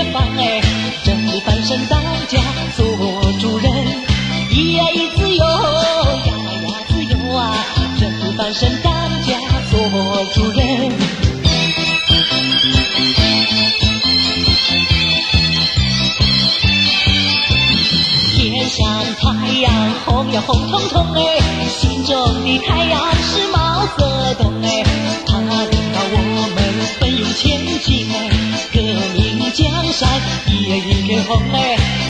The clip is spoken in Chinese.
解放哎，正翻身当家做主人，咿呀咿自由，呀呀自由啊，正翻身当家做主人。天上太阳红呀红彤彤哎，心中的太阳是毛泽东哎，他领导我们奋勇前进哎，革命江山一片红哎。